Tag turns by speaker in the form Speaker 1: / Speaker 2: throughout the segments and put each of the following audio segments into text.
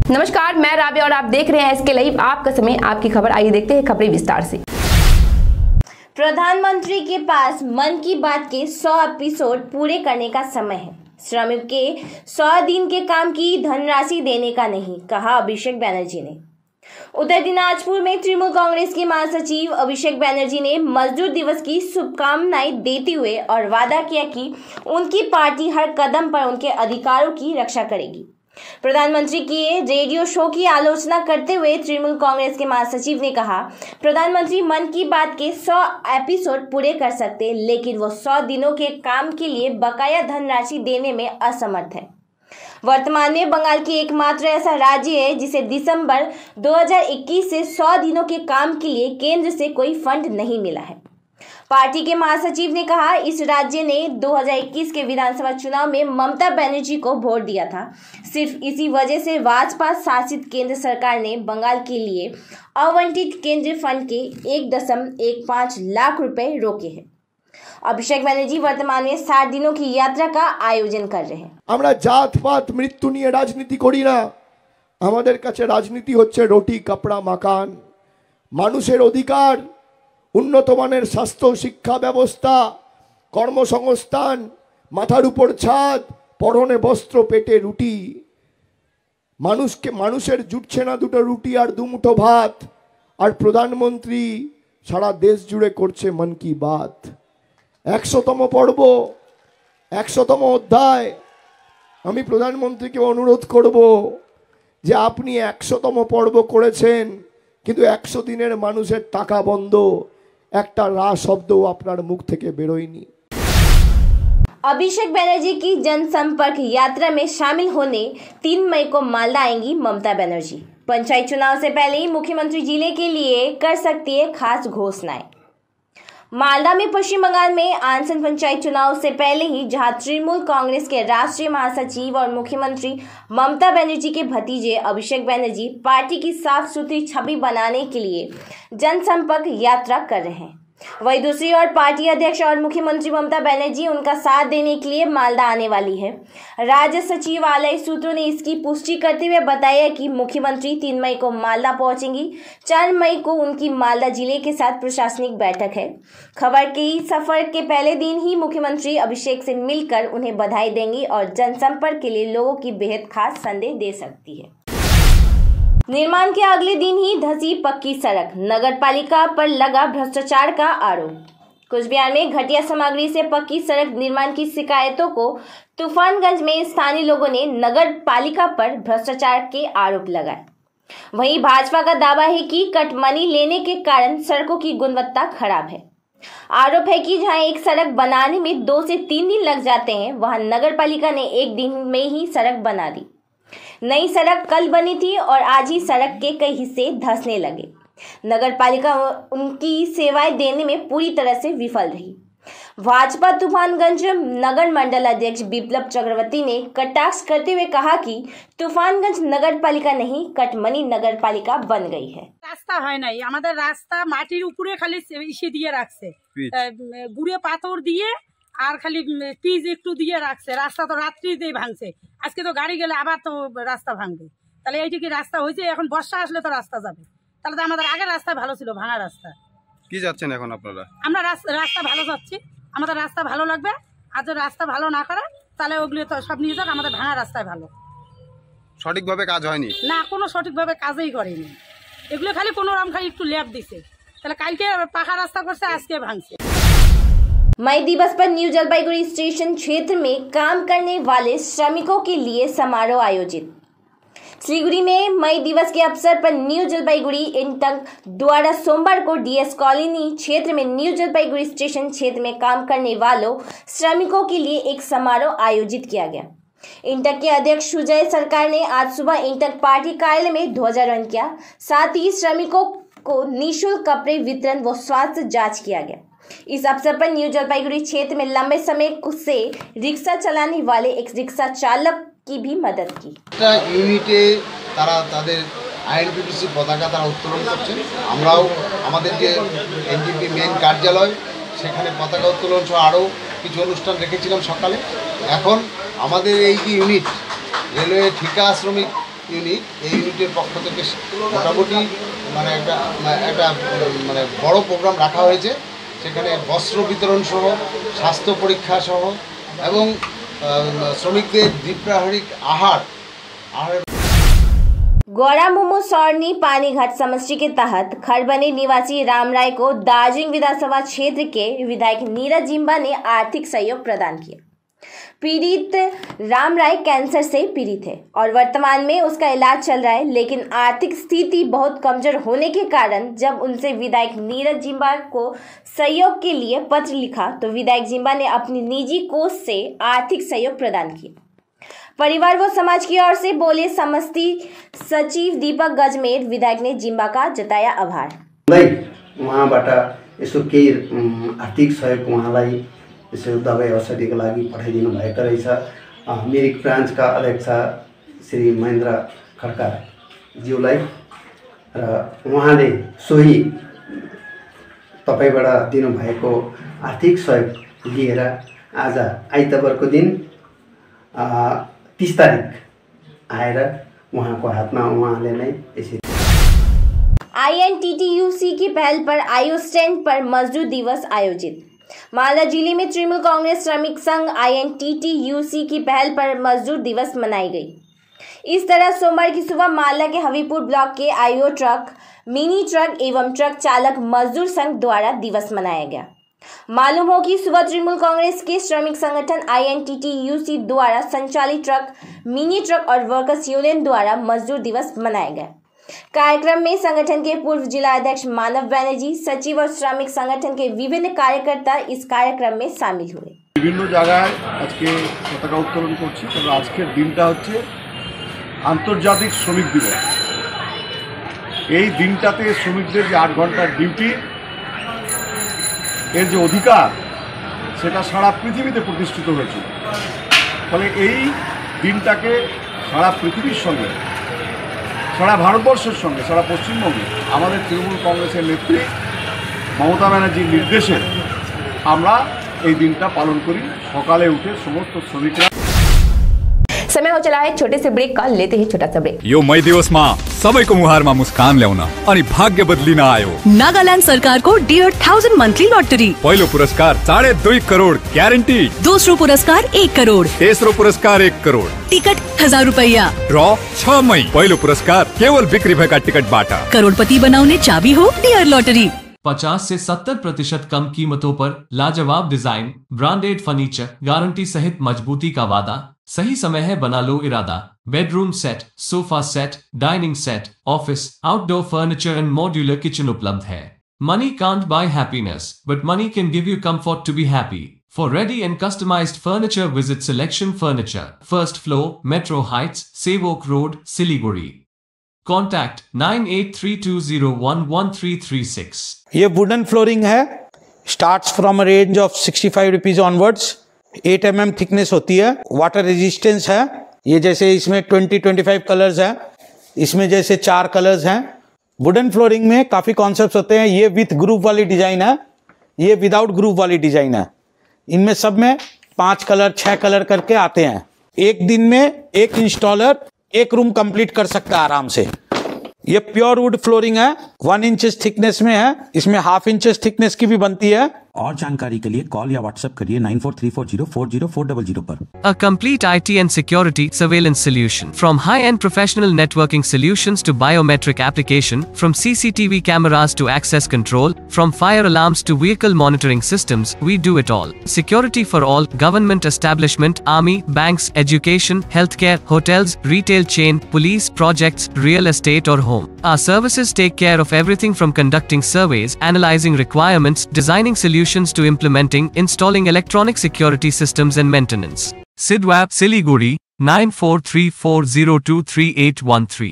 Speaker 1: नमस्कार, मैं राबिया और आप देख रहे हैं एसके लाइव। आपका समय, आपकी खबर। आइए देखते हैं खबरें विस्तार से।
Speaker 2: प्रधानमंत्री के पास मन की बात के 100 एपिसोड पूरे करने का समय है। श्रमिक के 100 दिन के काम की धनराशि देने का नहीं, कहा अभिषेक बैनर्जी ने। उधर दिनाजपुर में तृणमूल कांग्रेस के महासचिव अभिषेक बैनर्जी ने मजदूर दिवस की शुभकामनाएं देते हुए और वादा किया कि उनकी पार्टी हर कदम पर उनके अधिकारों की रक्षा करेगी। प्रधानमंत्री के रेडियो शो की आलोचना करते हुए तृणमूल कांग्रेस के महासचिव ने कहा, प्रधानमंत्री मन की बात के 100 एपिसोड पूरे कर सकते, लेकिन वो 100 दिनों के काम के लिए बकाया धनराशि देने में असमर्थ है। वर्तमान में बंगाल की एकमात्र ऐसा राज्य है जिसे दिसंबर 2021 से 100 दिनों के काम के लिए केंद्र से कोई फंड नहीं मिला है। पार्टी के महासचिव ने कहा, इस राज्य ने 2021 के विधानसभा चुनाव में ममता बनर्जी को वोट दिया था। सिर्फ इसी वजह से भाजपा शासित केंद्र सरकार ने बंगाल के लिए आवंटित केंद्रीय फंड के 1.15 लाख रुपए रोके हैं। अभिषेक बनर्जी वर्तमान में 60 दिनों की यात्रा का आयोजन कर रहे हैं।
Speaker 3: আমরা জাতপাত মৃত্যু নিয়ে রাজনীতি করি না। আমাদের কাছে রাজনীতি হচ্ছে রুটি কাপড়া মাকান, মানুষের অধিকার, উন্নত মানের স্বাস্থ্য শিক্ষা ব্যবস্থা, কর্মসংস্থান, মাথার উপর ছাদ, পরনে বস্ত্র, পেটে রুটি। মানুষের জুটছে না দুটো রুটি আর দুমুঠো ভাত, আর প্রধানমন্ত্রী সারা দেশ জুড়ে করছে মন কি বাত। 100তম পর্ব, 100তম অধ্যায়। আমি প্রধানমন্ত্রীকে অনুরোধ করব যে আপনি 100তম পর্ব করেছেন, কিন্তু 100 দিনের মানুষের টাকা বন্ধ, একটা রা শব্দও আপনার মুখ থেকে বেরোয়নি।
Speaker 2: अभिषेक बनर्जी की जनसंपर्क यात्रा में शामिल होने 3 मई को मालदा आएंगी ममता बनर्जी। पंचायत चुनाव से पहले ही मुख्यमंत्री जिले के लिए कर सकती है खास घोषणाएं। मालदा में पश्चिम बंगाल में आसन्न पंचायत चुनाव से पहले ही जहां तृणमूल कांग्रेस के राष्ट्रीय महासचिव और मुख्यमंत्री ममता बनर्जी के भतीजे अभिषेक बनर्जी पार्टी की साफ सुथरी छवि बनाने के लिए जनसंपर्क यात्रा कर रहे हैं, वहीं दूसरी ओर पार्टी अध्यक्ष और मुख्यमंत्री ममता बनर्जी उनका साथ देने के लिए मालदा आने वाली है। राज्य सचिवालय सूत्रों ने इसकी पुष्टि करते हुए बताया कि मुख्यमंत्री 3 मई को मालदा पहुंचेंगी। 4 मई को उनकी मालदा जिले के साथ प्रशासनिक बैठक है। खबर की सफर के पहले दिन ही मुख्यमंत्री अभिषेक से मिलकर उन्हें बधाई देंगी और जनसंपर्क के लिए लोगों की बेहद खास संदेश दे सकती है। निर्माण के अगले दिन ही धंसी पक्की सड़क, नगर पालिका पर लगा भ्रष्टाचार का आरोप। कुचबिहार में घटिया सामग्री से पक्की सड़क निर्माण की शिकायतों को तूफानगंज में स्थानीय लोगों ने नगर पालिका पर भ्रष्टाचार के आरोप लगाए। वहीं भाजपा का दावा है कि कटमनी लेने के कारण सड़कों की गुणवत्ता खराब है। आरोप है कि जहां एक सड़क बनाने में 2 से 3 दिन लग जाते हैं, वहां नगर पालिका ने 1 दिन में ही सड़क बना दी। नई सड़क कल बनी थी और आज ही सड़क के कई हिस्से धंसने लगे। नगर पालिका उनकी सेवाएं देने में पूरी तरह से विफल रही। भाजपा तूफानगंज नगर मंडल अध्यक्ष विप्लव चक्रवर्ती ने कटाक्ष करते हुए कहा कि तूफानगंज नगर पालिका नहीं, कटमनी नगर पालिका बन गई है।
Speaker 4: रास्ता है नहीं, हमारे रास्ता माटिर ऊपरे खाली इसे दिए रखছে, गुड़े पाथर दिए আর খালি পিচ একটু দিয়ে রাখছে। রাস্তা তো রাত্রিতেই ভাঙছে, আজকে তো গাড়ি গেলে আবার তো রাস্তা ভাঙবে। তাহলে এইটা কি রাস্তা হয়েছে? এখন বর্ষা আসলে তো রাস্তা যাবে। তাহলে তো আমাদের আগে রাস্তা ভালো ছিল, ভাঙা রাস্তা।
Speaker 5: কি যাচ্ছেন এখন আপনারা?
Speaker 4: আমরা রাস্তা ভালো যাচ্ছি, আমাদের রাস্তা ভালো লাগবে। আর যদি রাস্তা ভালো না করে তাহলে ওগুলো তো সব নিয়ে যাক, আমাদের ভাঙা রাস্তায় ভালো।
Speaker 5: সঠিকভাবে কাজ হয়নি
Speaker 4: না, কোনো সঠিকভাবে কাজই করেনি। এগুলো খালি কোনো রকম খালি একটু ল্যাপ দিছে। তাহলে কালকে পাকা রাস্তা করছে, আজকে ভাঙছে।
Speaker 2: मई दिवस पर न्यू जलपाईगुड़ी स्टेशन क्षेत्र में काम करने वाले श्रमिकों के लिए समारोह आयोजित। सिलीगुड़ी में मई दिवस के अवसर पर न्यू जलपाईगुड़ी इंटक द्वारा सोमवार को डीएस कॉलोनी क्षेत्र में न्यू जलपाईगुड़ी स्टेशन क्षेत्र में काम करने वालों श्रमिकों के लिए एक समारोह आयोजित किया गया। इंटक के अध्यक्ष सुजय सरकार ने आज सुबह इंटक पार्टी कार्यालय में ध्वजारोहण किया। साथ ही श्रमिकों को निःशुल्क कपड़े वितरण व स्वास्थ्य जांच किया गया। इस अवसर पर न्यू जलपाईगुड़ी क्षेत्र में लंबे समय से रिक्शा चलाने वाले एक रिक्शा चालक की भी मदद की।
Speaker 6: यूनिटे তারা তাদের আইএনপিটিসি পতাকা তারা উত্তোলন করছেন। আমরাও আমাদের যে এনজিপি মেন কার্যালয় সেখানে পতাকা উত্তোলন সহ আরও কিছু অনুষ্ঠান রেখেছিলাম সকালে। এখন আমাদের এই যে ইউনিট রেলওয়ে ঠিকা শ্রমিক ইউনিট, এই ইউনিটের পক্ষ থেকে মোটামুটি মানে একটা মানে বড় প্রোগ্রাম রাখা হয়েছে। সেখানে বস্ত্র বিতরণ সহ, স্বাস্থ্য পরীক্ষা সহ এবং শ্রমিকদের দ্বিপ্রাহরিক আহার।
Speaker 2: गौरा मुमु सौरनी पानीघाट समष्टि के तहत खरबनी निवासी राम राय को दार्जिलिंग विधानसभा क्षेत्र के विधायक नीरज जिम्बा ने आर्थिक सहयोग प्रदान किया। पीड़ित राम राय कैंसर से पीड़ित है और वर्तमान में उसका इलाज चल रहा है, लेकिन आर्थिक स्थिति बहुत कमजोर होने के कारण जब उनसे विधायक नीरज जिम्बा को सहयोग के लिए पत्र लिखा तो विधायक जिम्बा ने अपनी निजी कोष से आर्थिक सहयोग प्रदान किया। परिवार व समाज की ओर से बोले समष्टि सचिव दीपक गजमेर। विधायक ने जिम्बा का जताया आभार।
Speaker 7: उहाँबाट यसो केही आर्थिक सहयोग उहाँलाई यसो दबाई औषधिको लागि पठाइदिनु भएको रहेछ। मिरिक ब्रान्चका अध्यक्ष श्री महेन्द्र खड्का ज्यूलाई र उहाँले सोही तपाईँबाट दिनुभएको आर्थिक सहयोग लिएर आज आइतबारको दिन 30 तारिक आएर उहाँको हातमा उहाँले नै यसरी।
Speaker 2: INTTUC की पहल पर आयु स्टैंड पर मजदूर दिवस आयोजित। मालदा जिले में तृणमूल कांग्रेस श्रमिक संघ INTTUC की पहल पर मजदूर दिवस मनाई गई। इस तरह सोमवार की सुबह मालदा के हवीपुर ब्लॉक के आईओ ट्रक, मिनी ट्रक एवं ट्रक चालक मजदूर संघ द्वारा दिवस मनाया गया। मालूम हो कि सुबह तृणमूल कांग्रेस के श्रमिक संगठन INTTUC द्वारा संचालित ट्रक, मिनी ट्रक और वर्कर्स यूनियन द्वारा मजदूर दिवस मनाया गया। कार्यक्रम में संगठन के पूर्व जिला अध्यक्ष मानव बैनर्जी, सचिव और श्रमिक संगठन के विभिन्न कार्यकर्ता इस कार्यक्रम में शामिल हुए।
Speaker 3: বিভিন্ন জায়গায় আজকে পতাকা উত্তোলন করছি, তবে আজকের দিনটা হচ্ছে আন্তর্জাতিক শ্রমিক দিবস। এই দিনটাতে শ্রমিকদের যে 8 ঘন্টার ডিউটি, এর যে অধিকার, সেটা সারা পৃথিবীতে প্রতিষ্ঠিত হয়েছিল। ফলে এই দিনটাকে সারা পৃথিবীর সঙ্গে, সারা ভারতবর্ষের সঙ্গে, সারা পশ্চিমবঙ্গে আমাদের তৃণমূল কংগ্রেসের নেত্রী মমতা ব্যানার্জির নির্দেশে আমরা এই দিনটা পালন করি। সকালে উঠে সমস্ত শ্রমিকরা।
Speaker 1: समय हो चला है छोटे से ब्रेक का, लेते हैं छोटा सा ब्रेक।
Speaker 8: यो मई दिवस में सबैको मुहारमा मुस्कान ल्याउन अनि भाग्य बदलिन आयो।
Speaker 9: नागालैंड सरकार को डियर 1000 मंथली लॉटरी।
Speaker 8: पहिलो पुरस्कार 2.5 करोड़ ग्यारंटी।
Speaker 9: दूसरो पुरस्कार 1 करोड़।
Speaker 8: तेसरो पुरस्कार 1 करोड़।
Speaker 9: टिकट 1000 रुपया।
Speaker 8: ड्रॉ 6 मई। पहिलो पुरस्कार केवल बिक्री भएका टिकट बाटा।
Speaker 9: करोड़पति बनाउने चाबी हो डियर लॉटरी।
Speaker 10: 50 से 70% कम कीमतों पर लाजवाब डिजाइन, ब्रांडेड फर्नीचर, गारंटी सहित मजबूती का वादा। सही समय है, बना लो इरादा। Bedroom set, sofa set, dining set, office, outdoor furniture and modular kitchen उपलब्ध है। Money can't buy happiness, but money can give you comfort to be happy. For ready and customized furniture, visit Selection Furniture, first floor, Metro Heights, Sevok Road, Siliguri. Contact 9832011336.
Speaker 11: ये wooden flooring है, starts from a range of 65 rupees onwards. 8 mm thickness होती है, water resistance है। ये जैसे इसमें 20-25 colours हैं, इसमें जैसे 4 कलर्स हैं। वुडन फ्लोरिंग में काफ़ी कॉन्सेप्ट्स होते हैं। ये विथ ग्रुप वाली डिज़ाइन है, ये विदाउट ग्रुप वाली डिज़ाइन है। इनमें सब में 5 कलर 6 कलर करके आते हैं। एक दिन में एक इंस्टॉलर एक रूम कंप्लीट कर सकता है आराम से। ये प्योर वुड फ्लोरिंग है, 1 इंचेस थिकनेस में है। इसमें 1/2 इंचेस थिकनेस की भी बनती है।
Speaker 12: और जानकारी के लिए कॉल या व्हाट्सएप करिए 9434040400 पर।
Speaker 10: A complete IT and security surveillance solution. From high-end professional networking solutions to biometric application, from CCTV cameras to access control, from fire alarms to vehicle monitoring systems, we do it all. Security for all, government establishment, army, banks, education, healthcare, hotels, retail chain, police, projects, real estate or home. Our services take care of everything from conducting surveys, analyzing requirements, designing solutions to implementing, installing electronic security systems and maintenance. Sidwap Siliguri 9434023813.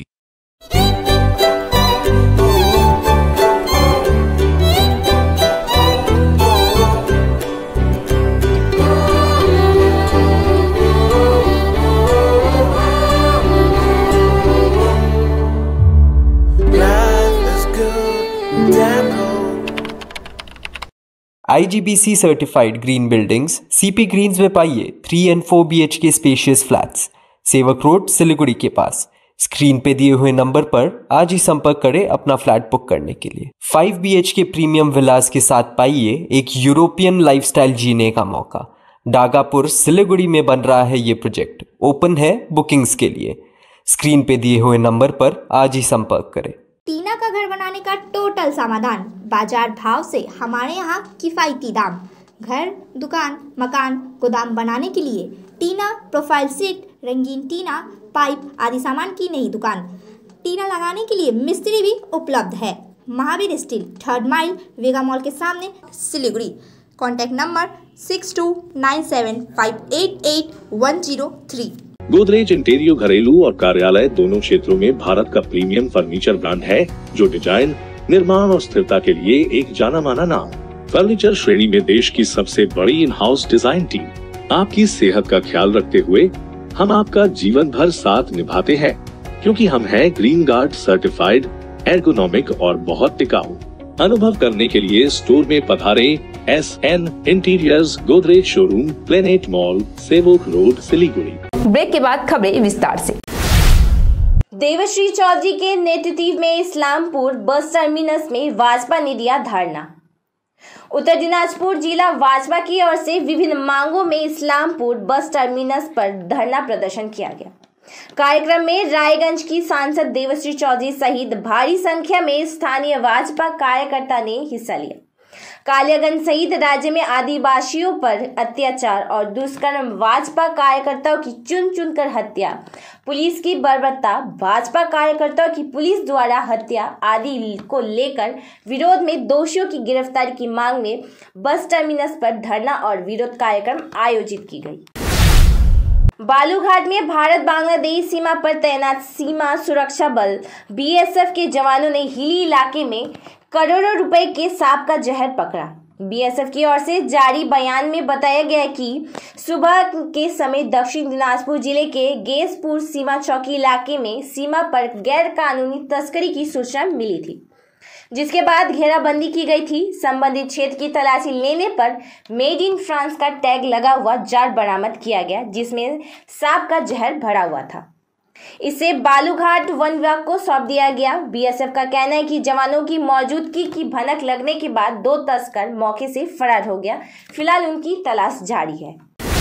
Speaker 13: IGBC certified green buildings CP Greens में पाइए 3 and 4 BHK spacious flats, Sevoke road Siliguri के पास। Screen पे दिए हुए number पर आज ही संपर्क करें अपना फ्लैट बुक करने के लिए। 5 BHK प्रीमियम विलास के साथ पाइए एक यूरोपियन लाइफस्टाइल जीने का मौका। डागापुर सिलीगुड़ी में बन रहा है ये प्रोजेक्ट। ओपन है बुकिंग्स के लिए। स्क्रीन पे दिए हुए नंबर पर आज ही संपर्क करें।
Speaker 14: टीना का घर बनाने का टोटल समाधान, बाजार भाव से हमारे यहाँ किफायती दाम। घर, दुकान, मकान, गोदाम बनाने के लिए टीना, प्रोफाइल सीट, रंगीन टीना, पाइप आदि सामान की नई दुकान। टीना लगाने के लिए मिस्त्री भी उपलब्ध है। Mahavir steel, 3rd mile, Vega Mall के सामने, Siliguri. Contact number 6297588103।
Speaker 15: Godrej interior घरेलू और कार्यालय दोनों क्षेत्रों में भारत का प्रीमियम फर्नीचर ब्रांड है, जो डिजाइन, निर्माण और स्थिरता के लिए एक जाना माना नाम। फर्नीचर श्रेणी में देश की सबसे बड़ी इन हाउस डिजाइन टीम। आपकी सेहत का ख्याल रखते हुए हम आपका जीवन भर साथ निभाते हैं, क्योंकि हम हैं ग्रीन गार्ड सर्टिफाइड, एर्गोनॉमिक और बहुत टिकाऊ। अनुभव करने के लिए स्टोर में पधारें। SN interiors, Godrej showroom, Planet Mall, Sevoke road, Siliguri.
Speaker 1: Break के बाद खबरें विस्तार से।
Speaker 2: देवश्री चौधरी के नेतृत्व में इस्लामपुर बस टर्मिनस में भाजपा ने दिया धरना। उत्तर दिनाजपुर जिला भाजपा की ओर से विभिन्न मांगों में इस्लामपुर बस टर्मिनस पर धरना प्रदर्शन किया गया। कार्यक्रम में रायगंज की सांसद देवश्री चौधरी सहित भारी संख्या में स्थानीय भाजपा कार्यकर्ता ने हिस्सा लिया। कालियागंज सहित राज्य में आदिवासियों पर अत्याचार और दुष्कर्म, भाजपा कार्यकर्ताओं की चुन चुनकर हत्या, पुलिस की बर्बरता, भाजपा कार्यकर्ताओं की पुलिस द्वारा हत्या आदि को लेकर विरोध में दोषियों की गिरफ्तारी की मांग में बस टर्मिनस पर धरना और विरोध कार्यक्रम आयोजित की गई। बालूघाट में भारत बांग्लादेश सीमा पर तैनात सीमा सुरक्षा बल BSF के जवानों ने हिली इलाके में करोड़ों रुपए के सांप का जहर पकड़ा। BSF की ओर से जारी बयान में बताया गया कि सुबह के समय दक्षिण दिनाजपुर जिले के गेसपुर सीमा चौकी इलाके में सीमा पर गैर कानूनी तस्करी की सूचना मिली थी, जिसके बाद घेराबंदी की गई थी। संबंधित क्षेत्र की तलाशी लेने पर मेड इन फ्रांस का टैग लगा हुआ जार बरामद किया गया, जिसमें सांप का जहर भरा हुआ था। इसे बालूघाट वन विभाग को सौंप दिया गया। BSF का कहना है कि जवानों की मौजूदगी की भनक लगने के बाद 2 तस्कर मौके से फरार हो गया। फिलहाल उनकी तलाश जारी है।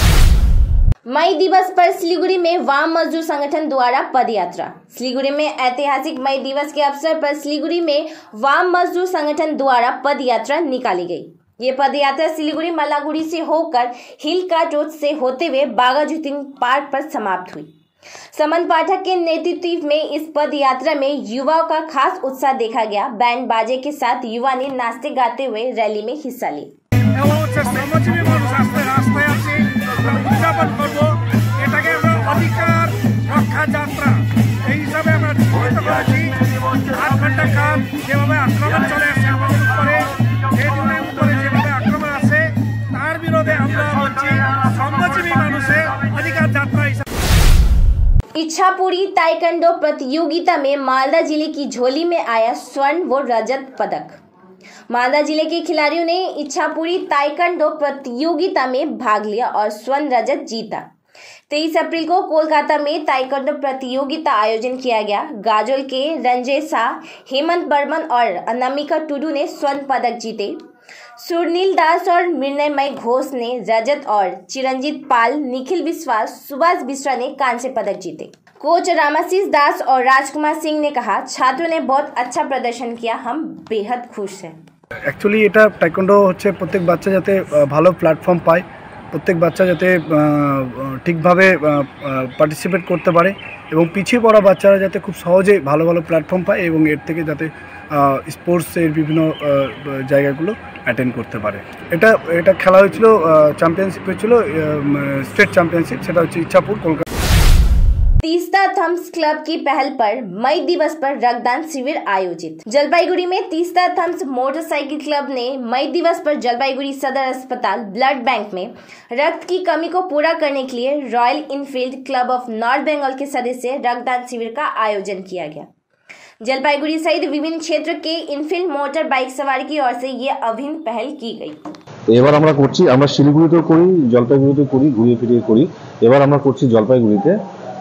Speaker 2: मई दिवस पर सिलीगुड़ी में वाम मजदूर संगठन द्वारा पदयात्रा। सिलीगुड़ी में ऐतिहासिक मई दिवस के अवसर पर सिलीगुड़ी में वाम मजदूर संगठन द्वारा पदयात्रा निकाली गई। ये पदयात्रा सिलीगुड़ी मल्लागुड़ी से होकर हिल कार्ट रोड से होते हुए बागाजुद्दीन पार्क पर समाप्त हुई। समन पाठक के नेतृत्व में इस पद यात्रा में युवाओं का खास उत्साह देखा गया। बैंड बाजे के साथ युवा ने नाचते गाते हुए रैली में हिस्सा लिया। इच्छापुरी ताइक्वांडो प्रतियोगिता में मालदा जिले की झोली में आया स्वर्ण व रजत पदक। मालदा जिले के खिलाड़ियों ने इच्छापुरी ताइक्वांडो प्रतियोगिता में भाग लिया और स्वर्ण रजत जीता। 23 अप्रैल को कोलकाता में ताइक्वांडो प्रतियोगिता आयोजन किया गया। गाजोल के रंजय शाह, हेमंत बर्मन और अनामिका टुडू ने स्वर्ण पदक जीते। सुरनील दास और मृण्मय घोष ने रजत और चिरंजीत पाल, निखिल विश्वास, सुभाष बिश्रा ने कांस्य पदक जीते। कोच रामाशीष दास और राजकुमार सिंह ने कहा, छात्रों ने बहुत अच्छा प्रदर्शन किया, हम बेहद खुश हैं।
Speaker 16: एक्चुअली এটা টাইকোয়ান্ডো হচ্ছে প্রত্যেক বাচ্চা যাতে ভালো প্ল্যাটফর্ম পায়, প্রত্যেক বাচ্চা যাতে ঠিকভাবে পার্টিসিপেট করতে পারে এবং পিছিয়ে পড়া বাচ্চারা যাতে খুব সহজে ভালো ভালো প্ল্যাটফর্ম পায় এবং এর থেকে যাতে স্পোর্টসের বিভিন্ন জায়গাগুলো অ্যাটেন্ড করতে পারে। এটা খেলা হয়েছিল, চ্যাম্পিয়নশিপ হয়েছিল, স্টেট চ্যাম্পিয়নশিপ, সেটা হচ্ছে ইচ্ছাপুর কলকাতা।
Speaker 2: तीस्ता थम्स क्लब की पहल पर मई दिवस पर रक्तदान शिविर आयोजित। जलपाईगुड़ी में तीस्ता थम्स मोटरसाइकिल क्लब ने मई दिवस पर जलपाईगुड़ी सदर अस्पताल ब्लड बैंक में रक्त की कमी को पूरा करने के लिए Royal Enfield Club of North Bengal के सदस्य रक्तदान शिविर का आयोजन किया गया। जलपाईगुड़ी सहित विभिन्न क्षेत्र के इनफील्ड मोटर बाइक सवारी की ओर से ये अभिन्न पहल की गई।
Speaker 17: এবার আমরা করছি, আমরা শিলিগুড়িতেও করি, জলপাইগুড়িতেও করি, ঘুরিয়ে ফিরিয়ে করি। এবার আমরা করছি জলপাইগুড়িতে।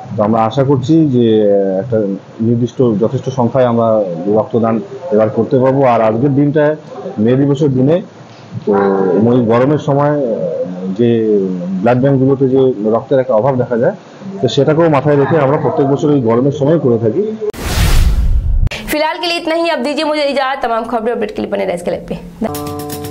Speaker 17: তো আমরা আশা করছি যে একটা নির্দিষ্ট যথেষ্ট সংখ্যায় আমরা রক্তদান এবার করতে পারবো। আর আজকের দিনটায় মে দিবসের দিনে তো ওই গরমের সময় যে ব্লাড ব্যাঙ্কগুলোতে যে রক্তের একটা অভাব দেখা যায়, তো সেটাকেও মাথায় রেখে আমরা প্রত্যেক বছর এই গরমের সময় করে থাকি।
Speaker 1: फिलहाल के लिए इतना ही, अब दीजिए मुझे इजाजत। तमाम खबरें अपडेट के लिए बने रहे इसके लाइव पे।